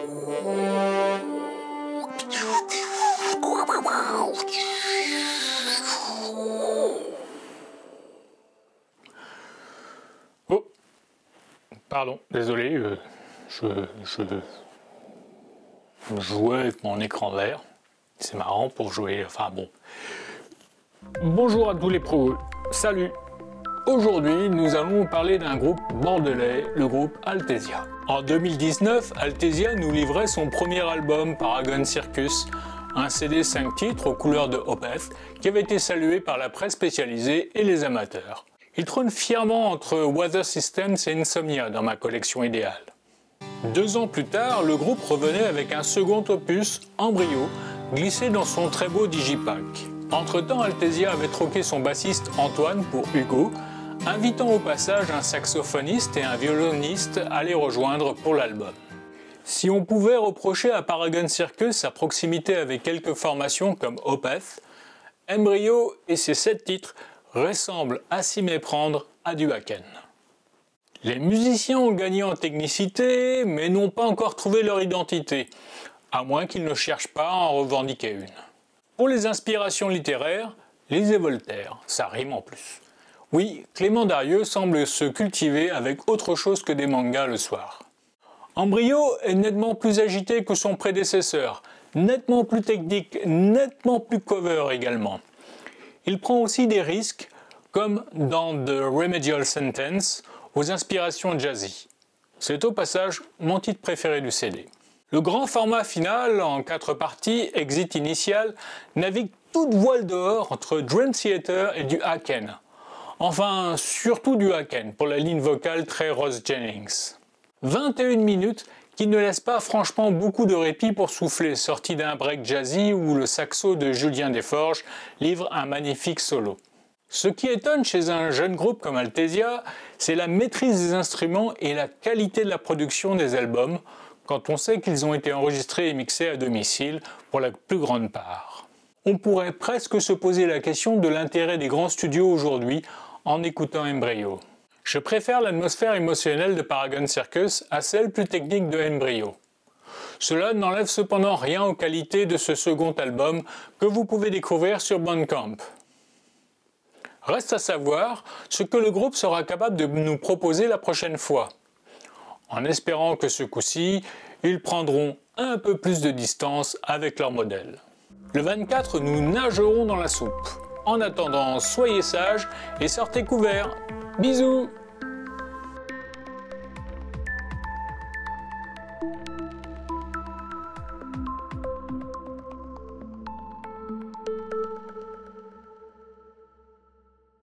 Oh, pardon, désolé, je jouais avec mon écran vert. C'est marrant pour jouer, enfin bon. Bonjour à tous les pros, salut. Aujourd'hui, nous allons parler d'un groupe bordelais, le groupe Altesia. En 2019, Altesia nous livrait son premier album, Paragon Circus, un CD 5 titres aux couleurs de Opeth, qui avait été salué par la presse spécialisée et les amateurs. Il trône fièrement entre Weather Systems et Insomnia dans ma collection idéale. 2 ans plus tard, le groupe revenait avec un second opus, Embryo, glissé dans son très beau digipack. Entre-temps, Altesia avait troqué son bassiste Antoine pour Hugo, invitant au passage un saxophoniste et un violoniste à les rejoindre pour l'album. Si on pouvait reprocher à Paragon Circus sa proximité avec quelques formations comme Opeth, Embryo et ses 7 titres ressemblent à s'y méprendre à du Wacken. Les musiciens ont gagné en technicité, mais n'ont pas encore trouvé leur identité, à moins qu'ils ne cherchent pas à en revendiquer une. Pour les inspirations littéraires, lisez Voltaire, ça rime en plus. Oui, Clément Darieux semble se cultiver avec autre chose que des mangas le soir. Embryo est nettement plus agité que son prédécesseur, nettement plus technique, nettement plus cover également. Il prend aussi des risques, comme dans The Remedial Sentence, aux inspirations jazzy. C'est au passage mon titre préféré du CD. Le grand format final, en 4 parties, Exit Initial, navigue toute voile dehors entre Dream Theater et du Wacken. Enfin, surtout du Wacken, pour la ligne vocale très Ross Jennings. 21 minutes qui ne laissent pas franchement beaucoup de répit pour souffler, sorti d'un break jazzy où le saxo de Julien Desforges livre un magnifique solo. Ce qui étonne chez un jeune groupe comme Altesia, c'est la maîtrise des instruments et la qualité de la production des albums, quand on sait qu'ils ont été enregistrés et mixés à domicile pour la plus grande part. On pourrait presque se poser la question de l'intérêt des grands studios aujourd'hui en écoutant Embryo. Je préfère l'atmosphère émotionnelle de Paragon Circus à celle plus technique de Embryo. Cela n'enlève cependant rien aux qualités de ce second album que vous pouvez découvrir sur Bandcamp. Reste à savoir ce que le groupe sera capable de nous proposer la prochaine fois. En espérant que ce coup-ci, ils prendront un peu plus de distance avec leur modèle. Le 24, nous nagerons dans la soupe. En attendant, soyez sages et sortez couverts. Bisous!